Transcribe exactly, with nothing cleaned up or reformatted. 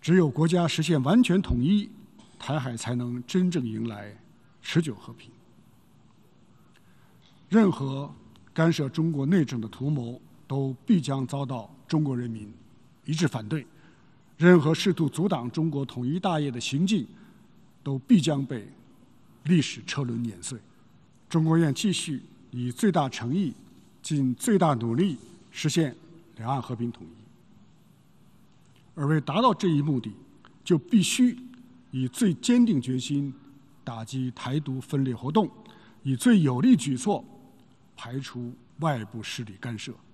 只有国家实现完全统一，台海才能真正迎来持久和平。任何干涉中国内政的图谋，都必将遭到中国人民一致反对；任何试图阻挡中国统一大业的行径，都必将被历史车轮碾碎。中国愿继续以最大诚意、尽最大努力实现两岸和平统一。而为达到这一目的，就必须以最坚定决心打击台独分裂活动，以最有力举措排除外部势力干涉。